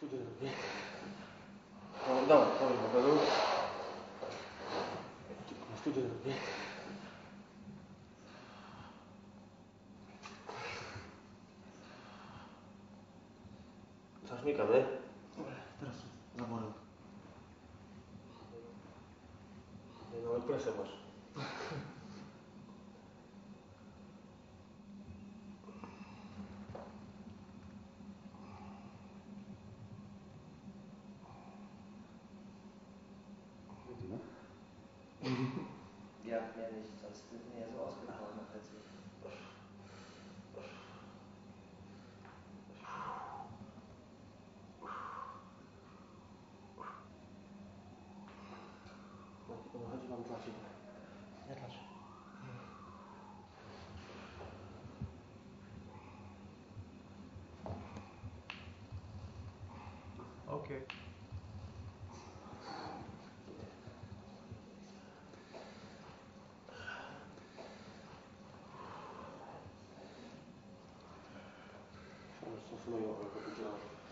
No, dawaj, modelu. Zaśmykamy. Dobra, teraz zaborę. No, presję masz. Ja miałem jeździć tam z tym, nie, z oskiem na plecy. Chodzi wam dla ciebie. Nie dlaczego? Okej. Stosuję, jak to działa.